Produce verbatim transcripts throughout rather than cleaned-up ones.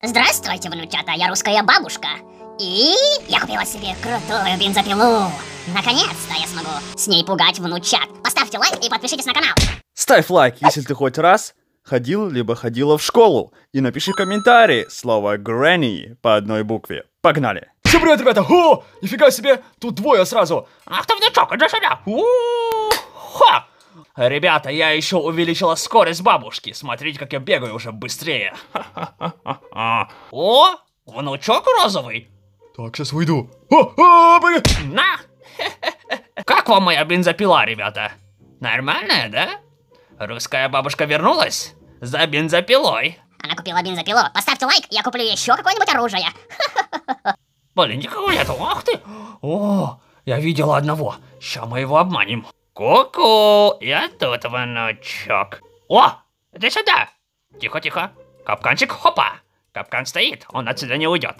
Здравствуйте, внучата, я русская бабушка. И я купила себе крутую бензопилу. Наконец-то я смогу с ней пугать внучат. Поставьте лайк и подпишитесь на канал. Ставь лайк, если ты хоть раз ходил либо ходила в школу. И напиши в комментарии слово Granny по одной букве. Погнали! Всем привет, ребята! О, нифига себе! Тут двое сразу! Ах ты, внучок, иди сюда! Ха! Ребята, я еще увеличила скорость бабушки. Смотрите, как я бегаю уже быстрее. О, внучок розовый. Так, сейчас выйду. О, о, блин. На! Как вам моя бензопила, ребята? Нормальная, да? Русская бабушка вернулась за бензопилой. Она купила бензопилу. Поставьте лайк, я куплю еще какое-нибудь оружие. Блин, никого нету. Ах ты! О, я видел одного. Сейчас мы его обманем. Ку-ку, я тут, внучок. О, иди сюда. Тихо-тихо. Капканчик, хопа. Капкан стоит, он отсюда не уйдет.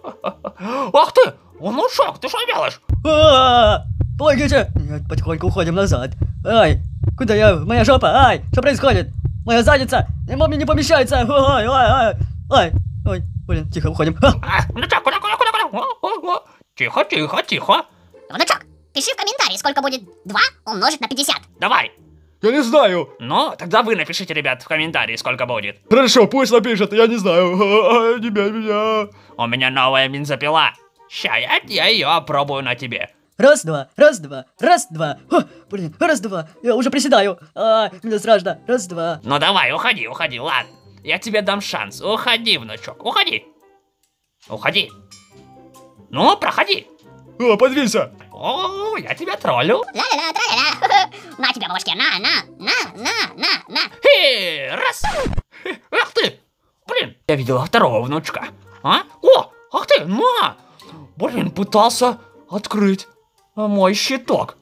Ах ты, внучок, ты что делаешь? Помогите! Нет, потихоньку уходим назад. Ай, куда я? Моя жопа, ай, что происходит? Моя задница, мне не помещается. Ай, ай, ай, ай, ой, блин, тихо, уходим. Внучок, куда, куда, куда, куда? Тихо, тихо, тихо. Внучок, пиши в комментарии, сколько будет два умножить на пятьдесят. Давай. Я не знаю. Ну, тогда вы напишите, ребят, в комментарии, сколько будет. Хорошо, пусть напишет, я не знаю. Не бей меня. У меня новая бензопила. Ща я, я ее опробую на тебе. Раз, два, раз, два, раз, два. О, блин, раз, два. Я уже приседаю. А, мне страшно. Раз, два. Ну давай, уходи, уходи, ладно. Я тебе дам шанс. Уходи, внучок, уходи. Уходи. Ну, проходи. О, подвинься. О, я тебя троллю. Ля-ля-ля, тра-ля-ля. На тебя, бабушке, на, на, на, на, на, на. Хе, раз. Хе, ах ты. Блин, я видела второго внучка. А? О, ах ты, на. Блин, пытался открыть мой щиток.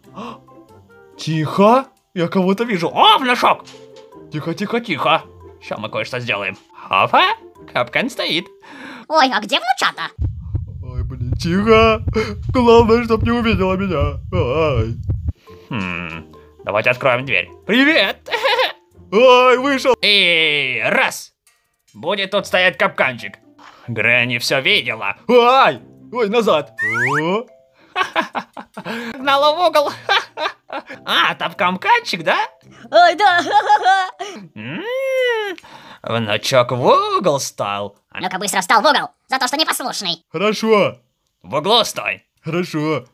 Тихо, я кого-то вижу. О, внучок. Тихо, тихо, тихо. Сейчас мы кое-что сделаем. Опа, капкан стоит. Ой, а где внучата? Ой, блин, тихо. Главное, чтоб не увидела меня. Ай. Хм, давайте откроем дверь. Привет. Ай, вышел. И раз. Будет тут стоять капканчик. Грэнни все видела. Ай, ой, назад. О. Гнала в угол. А, там капканчик, да? Ай, да. М-м-м, внучок в угол стал. Ну-ка быстро встал в угол, за то, что непослушный. Хорошо. В углу стой. Хорошо.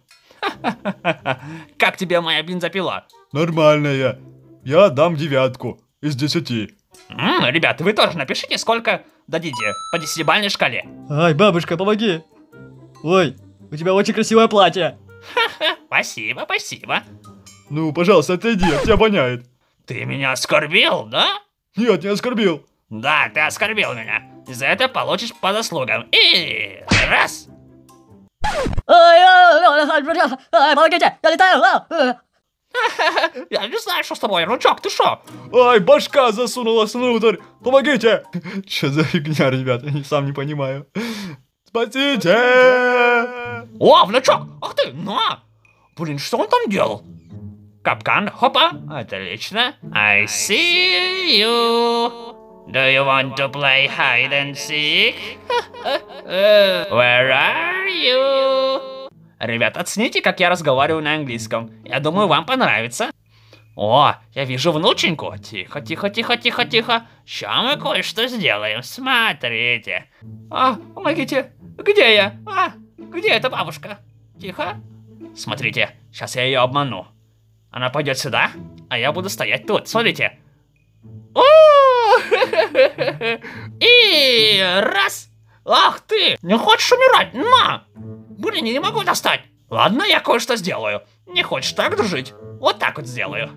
Как тебе моя бензопила? Нормальная. Я дам девятку из десяти. М, ребята, вы тоже напишите, сколько дадите по десятибалльной шкале. Ай, бабушка, помоги. Ой, у тебя очень красивое платье. Спасибо, спасибо. Ну, пожалуйста, отойди, от тебя воняет. Ты меня оскорбил, да? Нет, не оскорбил. Да, ты оскорбил меня. За это получишь по заслугам. И раз. Ай, ай, ай, ай, помогите, я летаю. А, Я не знаю, что с тобой, внучок, ты шо? Ай, башка засунулась внутрь. Помогите. Что за фигня, ребята, я сам не понимаю. Спасите. О, внучок, ах ты, на. Блин, что он там делал? Капкан, хопа, отлично. I see you. Do you want to play hide and seek? Where are you? Ребят, оцените, как я разговариваю на английском. Я думаю, вам понравится. О, я вижу внученьку. Тихо, тихо, тихо, тихо, тихо. Ща мы кое-что сделаем. Смотрите. А, помогите. Где я? А, где эта бабушка? Тихо. Смотрите, сейчас я ее обману. Она пойдет сюда, а я буду стоять тут. Смотрите. О! И раз. Ах ты, не хочешь умирать? На! Блин, я не могу достать. Ладно, я кое-что сделаю. Не хочешь так жить? Вот так вот сделаю.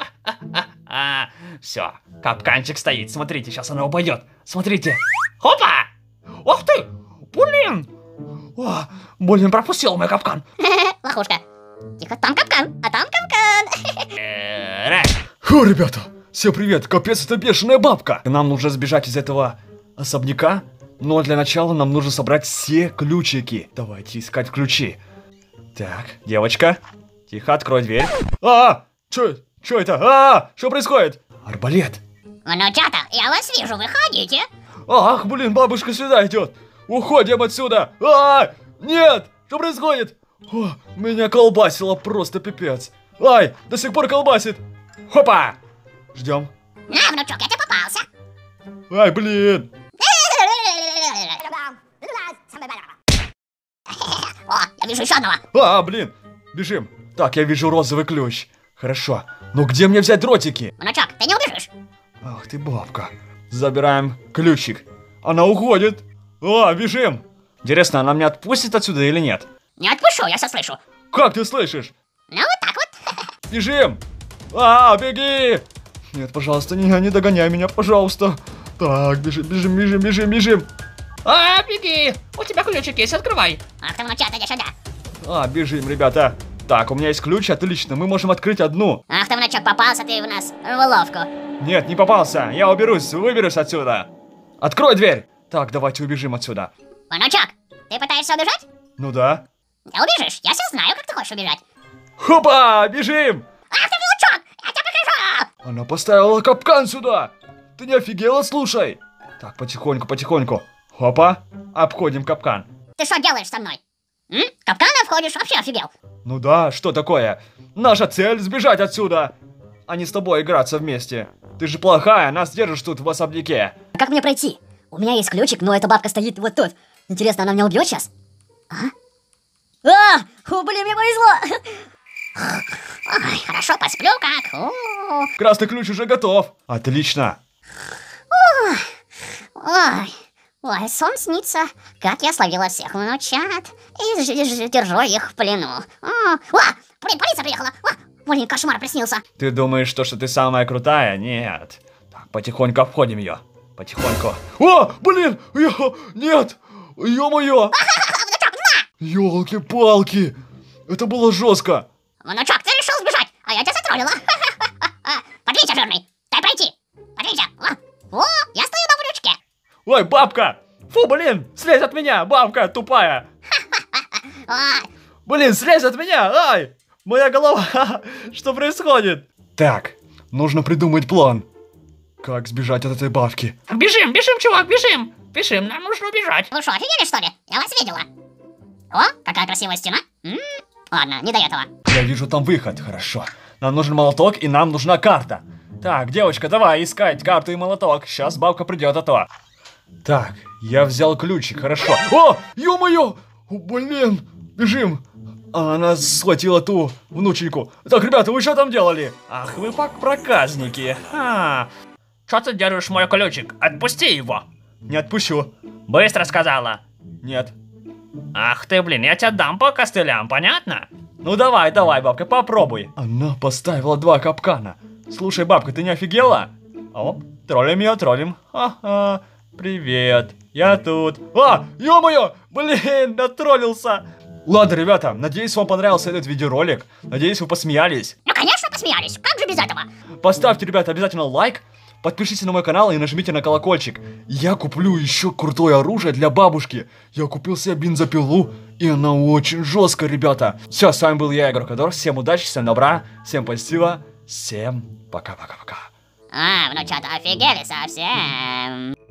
Все, капканчик стоит. Смотрите, сейчас она упадет. Смотрите. Опа! Ах ты! Блин! О, блин, пропустил мой капкан. Лохушка. Тихо, там капкан, а там капкан. Фу, ребята, всем привет. Капец, это бешеная бабка. Нам нужно сбежать из этого особняка. Но для начала нам нужно собрать все ключики. Давайте искать ключи. Так, девочка, тихо, открой дверь. А, чё, чё это? А, что происходит? Арбалет. Внучата, я вас вижу, выходите. Ах, блин, бабушка сюда идет. Уходим отсюда. А, нет, что происходит? О, меня колбасило просто пипец. Ай, до сих пор колбасит. Хопа. Ждем. На, внучок, я тебе попался. Ай, блин. О, я вижу еще одного. А, блин. Бежим. Так, я вижу розовый ключ. Хорошо. Но где мне взять дротики? Внучок, ты не убежишь. Ах ты бабка. Забираем ключик. Она уходит. А, бежим. Интересно, она меня отпустит отсюда или нет? Не отпущу, я все слышу. Как ты слышишь? Ну, вот так вот. Бежим. А, беги. Нет, пожалуйста, не, не догоняй меня, пожалуйста. Так, бежим, бежим, бежим, бежим, бежим. А, беги! У тебя ключик есть, открывай. Ах ты, внучок, иди сюда. А, бежим, ребята. Так, у меня есть ключ, отлично, мы можем открыть одну. Ах ты, внучок, попался ты в нас в уловку. Нет, не попался, я уберусь, выберусь отсюда. Открой дверь. Так, давайте убежим отсюда. Внучок, ты пытаешься убежать? Ну да. Ты убежишь, я все знаю, как ты хочешь убежать. Хопа, бежим. Ах ты, внучок, я тебе покажу. Она поставила капкан сюда. Ты не офигела, слушай. Так, потихоньку, потихоньку. Хопа, обходим капкан. Ты что делаешь со мной? М? Капканы входишь, вообще офигел. Ну да, что такое? Наша цель сбежать отсюда, а не с тобой играться вместе. Ты же плохая, нас держишь тут в особняке. Как мне пройти? У меня есть ключик, но эта бабка стоит вот тут. Интересно, она меня убьет сейчас? А? А! О, блин, мне повезло! Ой, хорошо, посплю как. У-у-у. Красный ключ уже готов. Отлично. Ой, ой, сон снится, как я словила всех внучат и ж- ж- держу их в плену. О, о, блин, полиция приехала. О, блин, кошмар приснился. Ты думаешь, что, что ты самая крутая? Нет. Так, потихоньку обходим ее. Потихоньку. О, блин, я... нет. Ё-моё. Ёлки-палки. Это было жестко. Внучок, ты решил сбежать, а я тебя затроллила. Подвинься, жирный, дай пройти. Подвинься. О, о, я стою на брючке. Ой, бабка. Фу, блин, слезь от меня, бабка тупая. Ой, Блин, слезь от меня, ай! Моя голова, что происходит? Так, нужно придумать план. Как сбежать от этой бабки? Бежим, бежим, чувак, бежим. Бежим, нам нужно убежать. вы что, офигели, что ли? Я вас видела. О, какая красивая стена. М, ладно, не до этого. Я вижу там выход, хорошо. Нам нужен молоток и нам нужна карта. Так, девочка, давай искать карту и молоток. Сейчас бабка придет, а то. Так, я взял ключик, хорошо. О, ё-моё! О, блин, бежим. Она схватила ту внученьку. Так, ребята, вы что там делали? Ах, вы пак проказники. Ха. Что ты держишь мой ключик? Отпусти его. Не отпущу. Быстро сказала. Нет. Ах ты, блин, я тебя дам по костылям, понятно? Ну давай, давай, бабка, попробуй. Она поставила два капкана. Слушай, бабка, ты не офигела? Оп, троллим ее, троллим. Ха-ха. Привет, я тут. А, ё-моё, блин, натроллился. Ладно, ребята, надеюсь, вам понравился этот видеоролик. Надеюсь, вы посмеялись. Ну, конечно, посмеялись. Как же без этого? Поставьте, ребята, обязательно лайк. Подпишитесь на мой канал и нажмите на колокольчик. Я куплю еще крутое оружие для бабушки. Я купил себе бензопилу, и она очень жесткая, ребята. Все, с вами был я, Игорь Кадор. Всем удачи, всем добра, всем позитива. Всем пока-пока-пока. А, внучата офигели совсем.